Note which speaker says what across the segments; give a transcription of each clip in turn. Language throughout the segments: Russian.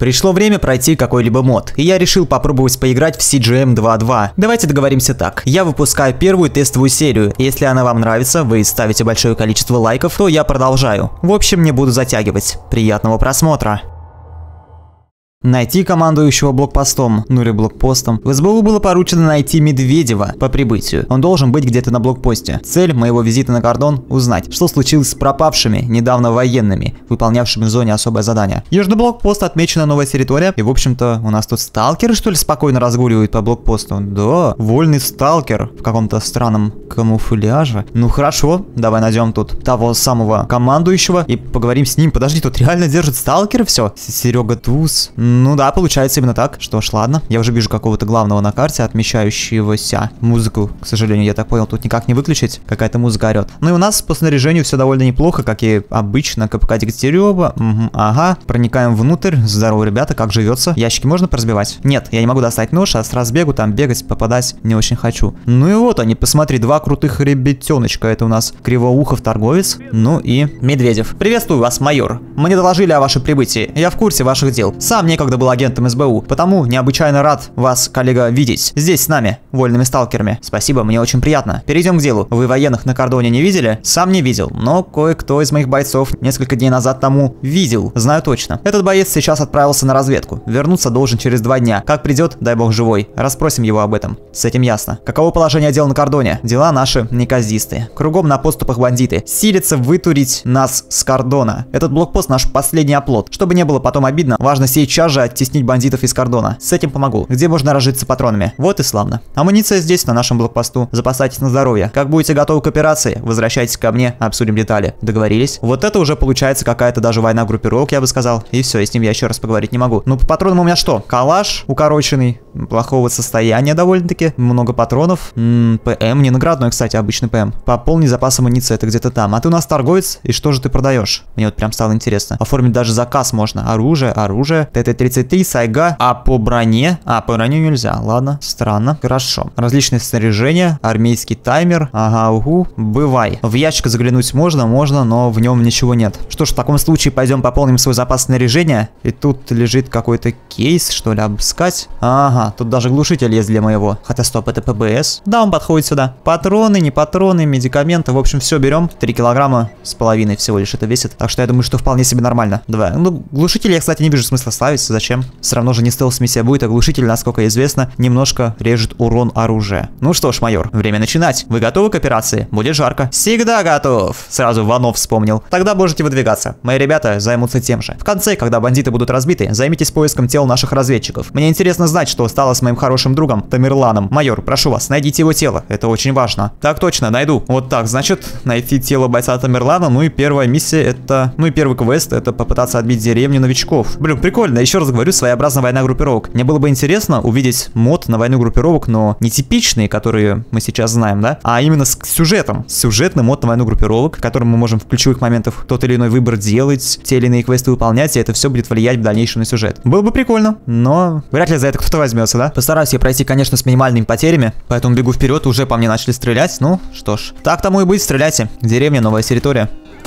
Speaker 1: Пришло время пройти какой-либо мод, и я решил попробовать поиграть в CGM 2.2. Давайте договоримся так. Я выпускаю первую тестовую серию, и если она вам нравится, вы ставите большое количество лайков, то я продолжаю. В общем, не буду затягивать. Приятного просмотра. Найти командующего блокпостом, ну или блокпостом. В СБУ было поручено найти Медведева по прибытию. Он должен быть где-то на блокпосте. Цель моего визита на кордон – узнать, что случилось с пропавшими недавно военными, выполнявшими в зоне особое задание. Южный блокпост, отмечена новая территория. И в общем-то у нас тут сталкеры, что ли, спокойно разгуливают по блокпосту? Да, вольный сталкер в каком-то странном камуфляже. Ну хорошо, давай найдем тут того самого командующего и поговорим с ним. Подожди, тут реально держит сталкеры все? Серега Туз. Ну да, получается именно так. Что ж, ладно. Я уже вижу какого-то главного на карте, отмечающегося. Музыку, к сожалению, я так понял, тут никак не выключить. Какая-то музыка орет. Ну и у нас по снаряжению все довольно неплохо, как и обычно. КПК Дегтярева. Ага. Проникаем внутрь. Здорово, ребята, как живется? Ящики можно поразбивать? Нет, я не могу достать нож, а с разбегу там бегать, попадать не очень хочу. Ну и вот они, посмотри, два крутых ребятеночка. Это у нас Кривоухов торговец, ну и Медведев. Приветствую вас, майор. Мне доложили о вашем прибытии. Я в курсе ваших дел. Сам некогда был агентом СБУ, потому необычайно рад вас, коллега, видеть здесь с нами, вольными сталкерами. Спасибо, мне очень приятно. Перейдем к делу. Вы военных на кордоне не видели? Сам не видел, но кое-кто из моих бойцов несколько дней назад тому видел. Знаю точно. Этот боец сейчас отправился на разведку. Вернуться должен через 2 дня. Как придет, дай бог живой. Расспросим его об этом. С этим ясно. Каково положение дел на кордоне? Дела наши неказистые. Кругом на подступах бандиты. Силятся вытурить нас с кордона. Этот блокпост наш последний оплот. Чтобы не было потом обидно, важно сейчас же оттеснить бандитов из кордона. С этим помогу. Где можно разжиться патронами? Вот и славно. Амуниция здесь, на нашем блокпосту. Запасайтесь на здоровье. Как будете готовы к операции, возвращайтесь ко мне, обсудим детали. Договорились? Вот это уже получается какая-то даже война группировок, я бы сказал. И все, и с ним я еще раз поговорить не могу. Ну, по патронам у меня что? Калаш укороченный, плохого состояния довольно-таки. Много патронов. ПМ, не наградной, кстати, обычный ПМ. Пополни запас амуниции, это где-то там. А ты у нас торговец, и что же ты продаешь? Мне вот прям стало интересно. Оформить даже заказ можно. Оружие, ТТ-33, сайга. А по броне? По броне нельзя. Ладно, странно. Хорошо. Различные снаряжения, армейский таймер. Ага, угу. Бывай. В ящик заглянуть можно, но в нем ничего нет. Что ж, в таком случае пойдем пополним свой запас снаряжения. И тут лежит какой-то кейс, что ли, обыскать. Ага, тут даже глушитель есть для моего. Хотя стоп, это ПБС. Да, он подходит сюда. Патроны, не патроны, медикаменты. В общем, все берем. 3 килограмма с половиной всего лишь это весит. Так что я думаю, что вполне себе нормально. Давай. Ну, глушитель я, кстати, не вижу смысла ставить. Зачем? Все равно же не стелс-миссия будет, а глушитель, насколько известно, немножко режет урон оружия. Ну что ж, майор, время начинать. Вы готовы к операции? Будет жарко. Всегда готов. Сразу Ванов вспомнил. Тогда можете выдвигаться. Мои ребята займутся тем же. В конце, когда бандиты будут разбиты, займитесь поиском тел наших разведчиков. Мне интересно знать, что стало с моим хорошим другом Тамерланом. Майор, прошу вас, найдите его тело. Это очень важно. Так точно, найду. Вот так, значит, найти тело бойца Тамерлана. Ну и первая миссия это... Ну и первый квест это попытаться отбить деревню новичков. Блин, прикольно. Еще раз говорю, своеобразная война группировок. Мне было бы интересно увидеть мод на войну группировок, но не типичные, которые мы сейчас знаем, да? А именно с сюжетом. Сюжетный мод на войну группировок, в котором мы можем в ключевых моментах тот или иной выбор делать, те или иные квесты выполнять, и это все будет влиять в дальнейшем на сюжет. Было бы прикольно, но вряд ли за это кто-то возьмется, да? Постараюсь я пройти, конечно, с минимальными потерями, поэтому бегу вперед, уже по мне начали стрелять. Ну, что ж. Так тому и быть, стреляйте. Деревня, новая территория.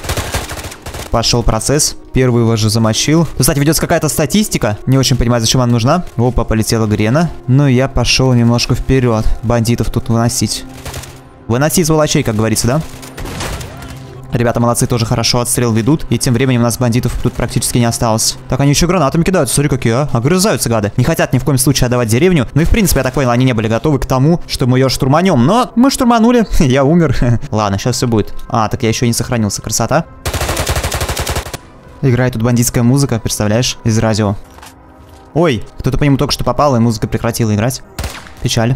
Speaker 1: Пошел процесс. Первый его же замочил. Кстати, ведется какая-то статистика. Не очень понимаю, зачем она нужна. Опа, полетела Грена. Но я пошел немножко вперед. Бандитов тут выносить. Выносить сволочей, как говорится, да? Ребята молодцы, тоже хорошо отстрел ведут. И тем временем у нас бандитов тут практически не осталось. Так, они еще гранатами кидаются, смотри какие, а. Огрызаются, гады. Не хотят ни в коем случае отдавать деревню. Ну и в принципе, я так понял, они не были готовы к тому, что мы ее штурманем. Но мы штурманули, я умер. Ладно, сейчас все будет. Так я еще не сохранился, красота. Играет тут бандитская музыка, представляешь, из радио. Ой, кто-то по нему только что попал, и музыка прекратила играть. Печаль.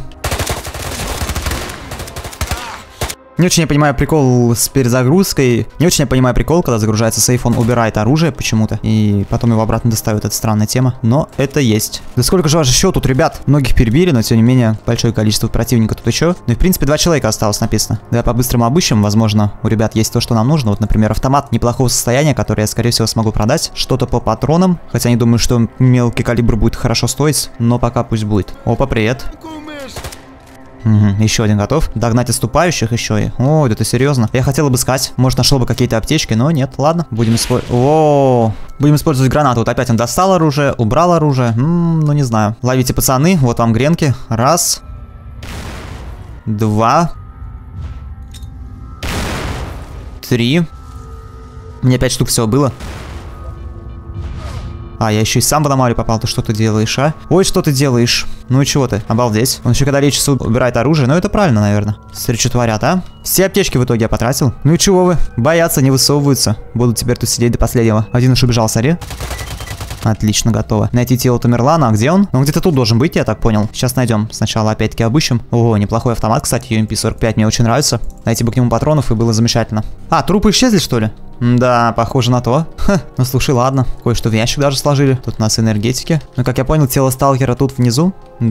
Speaker 1: Не очень я понимаю прикол с перезагрузкой. Не очень я понимаю прикол, когда загружается сейф, он убирает оружие почему-то. И потом его обратно достает. Это странная тема. Но это есть. Да сколько же вас еще тут, ребят? Многих перебили, но тем не менее большое количество противников тут еще. Ну и в принципе 2 человека осталось написано. Давай по-быстрому обыщем. Возможно, у ребят есть то, что нам нужно. Вот, например, автомат неплохого состояния, который я, скорее всего, смогу продать. Что-то по патронам. Хотя не думаю, что мелкий калибр будет хорошо стоить. Но пока пусть будет. Опа, привет. Угу, еще один готов. Догнать отступающих еще и... О, это серьезно. Я хотел обыскать. Может, нашел бы какие-то аптечки, но нет. Ладно, будем использовать... О, будем использовать гранату. Вот опять он достал оружие, убрал оружие. Ну, не знаю. Ловите, пацаны. Вот вам гренки. Раз. Два. Три. Мне 5 штук всего было. А, я еще и сам в аномалию попал. Ты что ты делаешь, а? Ой, что ты делаешь? Ну и чего ты? Обалдеть. Он еще когда лечится, убирает оружие. Ну это правильно, наверное. Смотри, что творят, а? Все аптечки в итоге я потратил. Ну и чего вы? Боятся, не высовываются. Будут теперь тут сидеть до последнего. Один уж убежал, смотри. Отлично, готово. Найти тело Тамерлана. А где он? Он где-то тут должен быть, я так понял. Сейчас найдем. Сначала опять-таки обыщем. О, неплохой автомат, кстати, UMP-45 мне очень нравится. Найти бы к нему патронов, и было замечательно. А, трупы исчезли, что ли? Да, похоже на то. Ха, ну слушай, ладно. Кое-что в ящик даже сложили. Тут у нас энергетики. Ну, как я понял, тело сталкера тут внизу.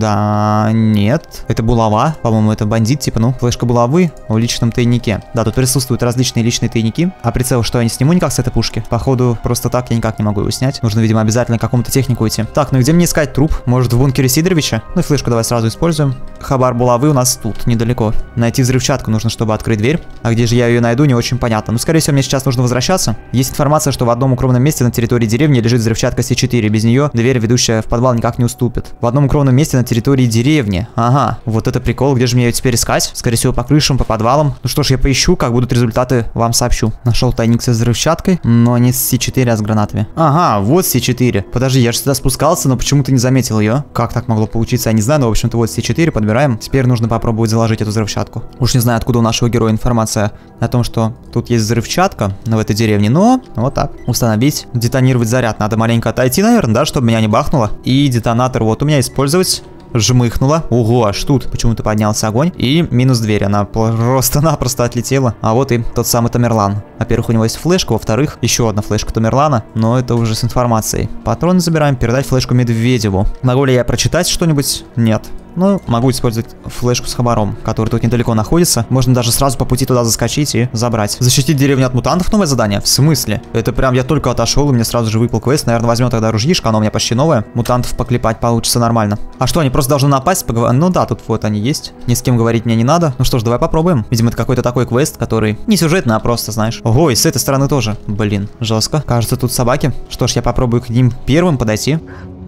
Speaker 1: Да, нет. Это булава. По-моему, это бандит, типа, ну, флешка булавы в личном тайнике. Да, тут присутствуют различные личные тайники. А прицел, что я не сниму никак с этой пушки? Походу, просто так я никак не могу его снять. Нужно, видимо, обязательно к какому-то технику идти. Так, ну и где мне искать труп? Может, в бункере Сидоровича? Ну и флешку давай сразу используем. Хабар булавы у нас тут, недалеко. Найти взрывчатку нужно, чтобы открыть дверь. А где же я ее найду, не очень понятно. Ну, скорее всего, мне сейчас нужно возвращаться. Есть информация, что в одном укромном месте на территории деревни лежит взрывчатка С4. Без нее дверь, ведущая в подвал, никак не уступит. В одном укромном месте на территории деревни. Ага, вот это прикол. Где же мне ее теперь искать? Скорее всего, по крышам, по подвалам. Ну что ж, я поищу, как будут результаты, вам сообщу. Нашел тайник со взрывчаткой, но не с С4, а с гранатами. Ага, вот С4. Подожди, я же сюда спускался, но почему-то не заметил ее. Как так могло получиться, я не знаю, но в общем-то вот С4 подбираем. Теперь нужно попробовать заложить эту взрывчатку. Уж не знаю, откуда у нашего героя информация о том, что тут есть взрывчатка в этой деревне, но вот так. Установить, детонировать заряд. Надо маленько отойти, наверное, да, чтобы меня не бахнуло. И детонатор вот у меня использовать. Жмыхнула. Ого, аж тут почему-то поднялся огонь. И минус дверь, она просто-напросто отлетела. А вот и тот самый Тамерлан. Во-первых, у него есть флешка, во-вторых, еще одна флешка Тамерлана, но это уже с информацией. Патроны забираем, передать флешку Медведеву. Могу ли я прочитать что-нибудь? Нет. Ну, могу использовать флешку с хабаром, который тут недалеко находится. Можно даже сразу по пути туда заскочить и забрать. Защитить деревню от мутантов — новое задание? В смысле? Это прям я только отошел, и мне сразу же выпал квест. Наверное, возьмем тогда ружьишко, оно у меня почти новое. Мутантов поклепать получится нормально. А что, они просто должны напасть? Ну да, тут вот они есть. Ни с кем говорить мне не надо. Ну что ж, давай попробуем. Видимо, это какой-то такой квест, который не сюжетный, а просто, знаешь. Ого, и с этой стороны тоже. Блин, жестко. Кажется, тут собаки. Что ж, я попробую к ним первым подойти.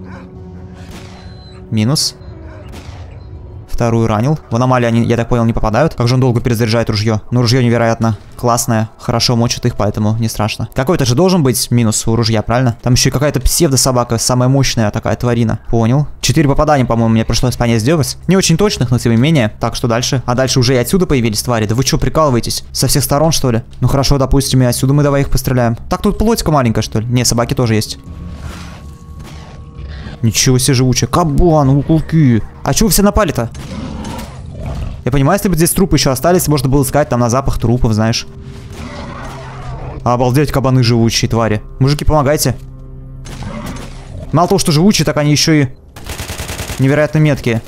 Speaker 1: Минус. Вторую ранил. В аномалии они, я так понял, не попадают. Как же он долго перезаряжает ружье. Но ружье невероятно классное. Хорошо мочит их, поэтому не страшно. Какой-то же должен быть минус у ружья, правильно? Там еще и какая-то псевдособака. Самая мощная такая тварина. Понял. 4 попадания, по-моему, мне пришлось по ней сделать. Не очень точных, но тем не менее. Так, что дальше? А дальше уже и отсюда появились твари. Да вы что, прикалываетесь? Со всех сторон, что ли? Ну хорошо, допустим, и отсюда мы давай их постреляем. Так, тут плотика маленькая, что ли? Не, собаки тоже есть. Ничего себе живучая. Кабан, укулки. А чего вы все напали-то? Я понимаю, если бы здесь трупы еще остались, можно было искать там на запах трупов, знаешь. Обалдеть, кабаны живучие, твари. Мужики, помогайте. Мало того, что живучие, так они еще и невероятно меткие.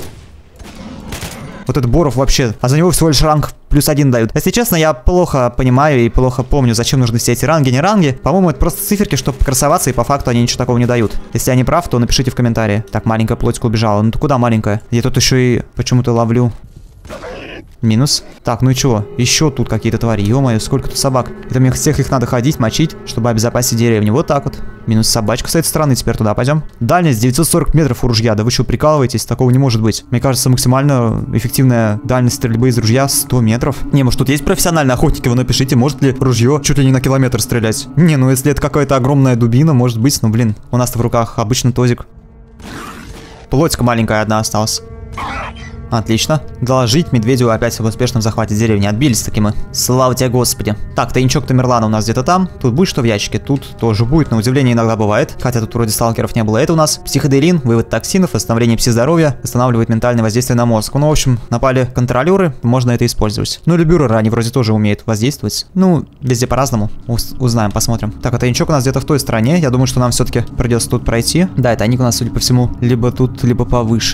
Speaker 1: Вот этот Боров вообще. А за него всего лишь ранг +1 дают. Если честно, я плохо понимаю и плохо помню, зачем нужны все эти ранги, не ранги. По-моему, это просто циферки, чтобы покрасоваться, и по факту они ничего такого не дают. Если я не прав, то напишите в комментарии. Так, маленькая плотика убежала. Ну ты куда маленькая? Я тут еще и почему-то ловлю. Минус. Так, ну и чего? Еще тут какие-то твари. Ё-моё, сколько тут собак. Это мне всех их надо ходить, мочить, чтобы обезопасить деревню. Вот так вот. Минус собачка с этой стороны. Теперь туда пойдем. Дальность 940 метров у ружья. Да вы что, прикалываетесь? Такого не может быть. Мне кажется, максимально эффективная дальность стрельбы из ружья 100 метров. Не, может тут есть профессиональные охотники? Вы напишите, может ли ружье чуть ли не на километр стрелять? Не, ну если это какая-то огромная дубина, может быть. Ну блин, у нас-то в руках обычный тозик. Плотика маленькая одна осталась. Отлично. Доложить Медведеву опять об успешном захвате деревни. Отбились таки мы. Слава тебе, Господи. Так, тайничок Тамерлана у нас где-то там. Тут будет что в ящике? Тут тоже будет. На удивление иногда бывает. Хотя тут вроде сталкеров не было. Это у нас психоделин, вывод токсинов, восстановление пси-здоровья, восстанавливает ментальное воздействие на мозг. Ну, в общем, напали контролеры, можно это использовать. Ну, или бюреры, они вроде тоже умеют воздействовать. Ну, везде по-разному. Узнаем, посмотрим. Так, а тайничок у нас где-то в той стороне. Я думаю, что нам все-таки придется тут пройти. Да, тайник у нас, судя по всему, либо тут, либо повыше.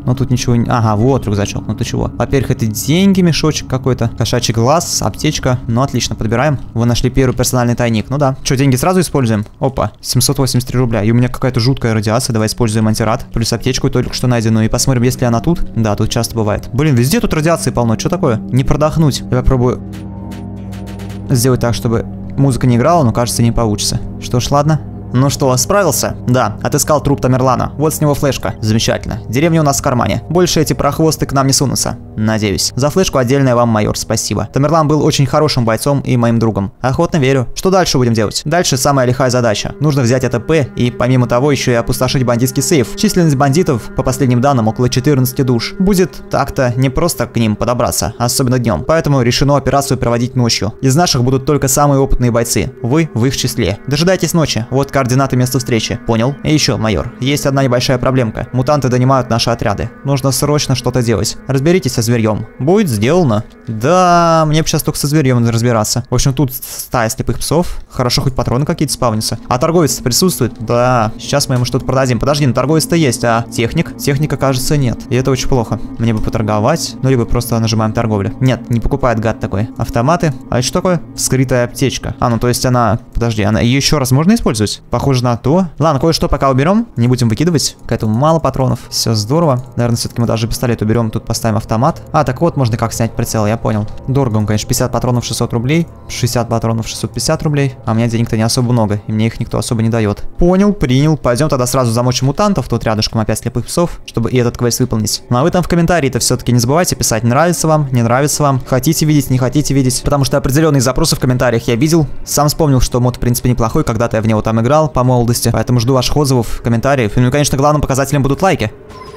Speaker 1: Но тут ничего не... Ага, вот рюкзачок. Ну ты чего? Во-первых, это деньги, мешочек какой-то. Кошачий глаз, аптечка. Ну отлично, подбираем. Вы нашли первый персональный тайник. Ну да. Что, деньги сразу используем? Опа, 783 рубля. И у меня какая-то жуткая радиация. Давай используем антирад. Плюс аптечку только что найденную. И посмотрим, есть ли она тут. Да, тут часто бывает. Блин, везде тут радиации полно. Что такое? Не продохнуть. Я попробую сделать так, чтобы музыка не играла, но кажется, не получится. Что ж, ладно. Ну что, справился? Да, отыскал труп Тамерлана. Вот с него флешка. Замечательно. Деревня у нас в кармане. Больше эти прохвосты к нам не сунутся. Надеюсь. За флешку отдельное вам, майор, спасибо. Тамерлан был очень хорошим бойцом и моим другом. Охотно верю. Что дальше будем делать? Дальше самая лихая задача. Нужно взять это П и, помимо того, еще и опустошить бандитский сейф. Численность бандитов, по последним данным, около 14 душ. Будет так-то не просто к ним подобраться, особенно днем. Поэтому решено операцию проводить ночью. Из наших будут только самые опытные бойцы. Вы в их числе. Дожидайтесь ночи. Вот координаты места встречи. Понял? И еще, майор, есть одна небольшая проблемка. Мутанты донимают наши отряды. Нужно срочно что-то делать. Разберитесь со зверьем. Будет сделано. Да, мне бы сейчас только со зверьем разбираться. В общем, тут стая слепых псов. Хорошо, хоть патроны какие-то спавнятся. А торговец присутствует? Да. Сейчас мы ему что-то продадим. Подожди, ну торговец-то есть, а техник? Техника, кажется, нет. И это очень плохо. Мне бы поторговать, ну либо просто нажимаем торговлю. Нет, не покупает гад такой. Автоматы. А это что такое? Скрытая аптечка. А, ну то есть она... Подожди, она ее еще раз можно использовать? Похоже на то. Ладно, кое-что пока уберем. Не будем выкидывать. К этому мало патронов. Все здорово. Наверное, все-таки мы даже пистолет уберем. Тут поставим автомат. А, так вот, можно как снять прицел, я понял. Дорого он, конечно. 50 патронов 600 рублей. 60 патронов 650 рублей. А у меня денег-то не особо много. И мне их никто особо не дает. Понял, принял. Пойдем тогда сразу замочим мутантов. Тут рядышком опять слепых псов, чтобы и этот квест выполнить. Ну а вы там в комментарии-то все-таки не забывайте писать, нравится вам, не нравится вам. Хотите видеть, не хотите видеть. Потому что определенные запросы в комментариях я видел. Сам вспомнил, что мод в принципе неплохой. Когда-то я в него там играл по молодости. Поэтому жду ваших отзывов, комментариев. Ну и, конечно, главным показателем будут лайки.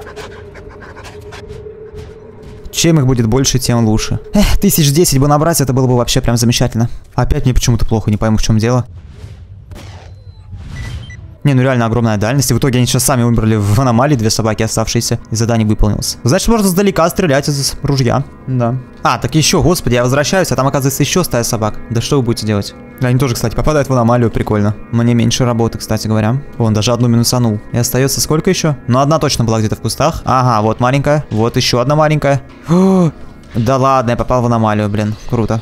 Speaker 1: Чем их будет больше, тем лучше. 1010 бы набрать, это было бы вообще прям замечательно. Опять мне почему-то плохо, не пойму, в чем дело. Не, ну реально огромная дальность. И в итоге они сейчас сами умерли в аномалии, 2 собаки оставшиеся, и задание выполнилось. Значит, можно сдалека стрелять из ружья. Да. А, так еще, господи, я возвращаюсь, а там оказывается еще стая собак. Да что вы будете делать? Они тоже, кстати, попадают в аномалию, прикольно. Мне меньше работы, кстати говоря. Вон, даже одну минусанул. И остается сколько еще? Ну, одна точно была где-то в кустах. Ага, вот маленькая. Вот еще одна маленькая. Да ладно, я попал в аномалию, блин. Круто.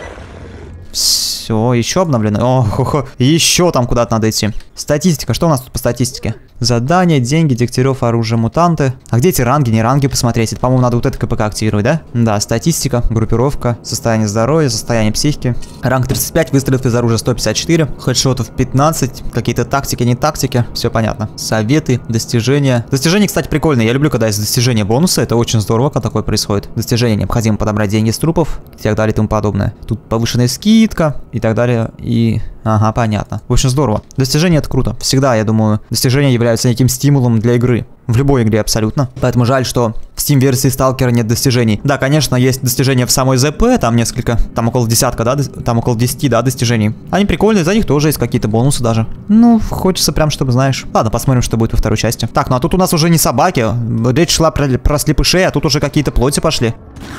Speaker 1: Все, еще обновлено. Ох, еще там куда-то надо идти. Статистика, что у нас тут по статистике? Задания, деньги, Дегтярев, оружие, мутанты. А где эти ранги, не ранги посмотреть? Это, по-моему, надо вот это КПК активировать, да? Да, статистика, группировка, состояние здоровья, состояние психики. Ранг 35, выстрелов из оружия 154, хедшотов 15, какие-то тактики, не тактики, все понятно. Советы, достижения. Достижения, кстати, прикольные. Я люблю, когда есть достижения бонуса, это очень здорово, когда такое происходит. Достижения необходимо подобрать деньги с трупов и так далее и тому подобное. Тут повышенная скидка и так далее, и... Ага, понятно. В общем, здорово. Достижения — это круто. Всегда, я думаю, достижения являются неким стимулом для игры. В любой игре абсолютно. Поэтому жаль, что в Steam-версии Сталкера нет достижений. Да, конечно, есть достижения в самой ЗП, там несколько, там около десятка, да, там около 10, да, достижений. Они прикольные, за них тоже есть какие-то бонусы даже. Ну, хочется прям, чтобы, знаешь. Ладно, посмотрим, что будет во второй части. Так, ну а тут у нас уже не собаки. Речь шла про слепышей, а тут уже какие-то плоти пошли.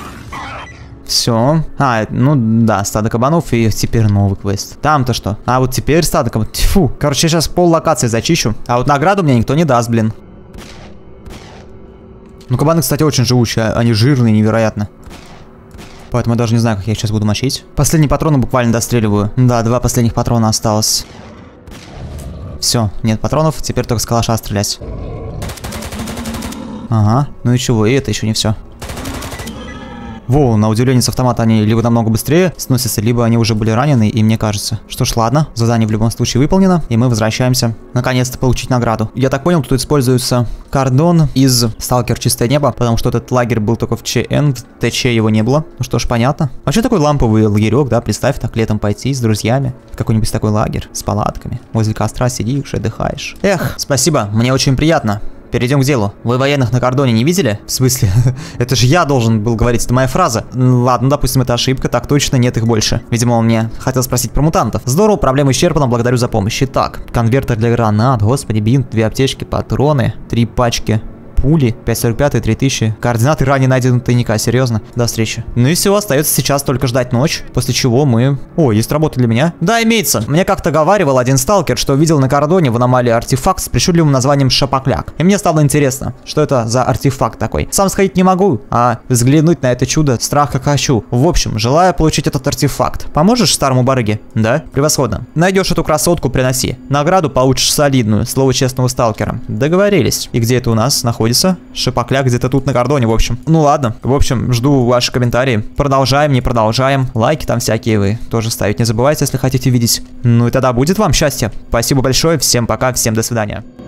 Speaker 1: Все. А, ну да, стадо кабанов и теперь новый квест. Там-то что? А вот теперь стадо кабанов. Тьфу. Короче, я сейчас пол локации зачищу. А вот награду мне никто не даст, блин. Ну, кабаны, кстати, очень живучие. Они жирные, невероятно. Поэтому я даже не знаю, как я их сейчас буду мочить. Последние патроны буквально достреливаю. Да, 2 последних патрона осталось. Все, нет патронов. Теперь только с калаша стрелять. Ага. Ну и чего, и это еще не все. Во, на удивление с автомата они либо намного быстрее сносятся, либо они уже были ранены, и мне кажется. Что ж, ладно, задание в любом случае выполнено, и мы возвращаемся наконец-то получить награду. Я так понял, тут используется кордон из Сталкер Чистое Небо, потому что этот лагерь был только в ЧН, в ТЧ его не было. Ну что ж, понятно. А что такой ламповый лагерек, да, представь, так летом пойти с друзьями в какой-нибудь такой лагерь с палатками. Возле костра сидишь, отдыхаешь. Эх, спасибо, мне очень приятно. Перейдем к делу. Вы военных на кордоне не видели? В смысле? Это же я должен был говорить, это моя фраза. Ладно, допустим, это ошибка, так точно, нет их больше. Видимо, он мне хотел спросить про мутантов. Здорово, проблема исчерпана, благодарю за помощь. Итак, конвертер для гранат, господи, бинт, 2 аптечки, патроны, 3 пачки Пули, 5.45, 3000. Координаты ранее найдены тайника, серьезно? До встречи. Ну и все, остается сейчас только ждать ночь, после чего мы... О, есть работа для меня? Да, имеется. Мне как-то говаривал один сталкер, что видел на кордоне в аномалии артефакт с причудливым названием Шапокляк. И мне стало интересно, что это за артефакт такой. Сам сходить не могу, а взглянуть на это чудо страх как хочу. В общем, желаю получить этот артефакт. Поможешь старому барыге? Да? Превосходно. Найдешь эту красотку, приноси. Награду получишь солидную, слово честного сталкера. Договорились. И где это у нас находится? Шапокляк где-то тут на кордоне, в общем. Ну ладно. В общем, жду ваши комментарии. Продолжаем, не продолжаем. Лайки там всякие вы тоже ставить не забывайте, если хотите видеть. Ну и тогда будет вам счастье. Спасибо большое. Всем пока, всем до свидания.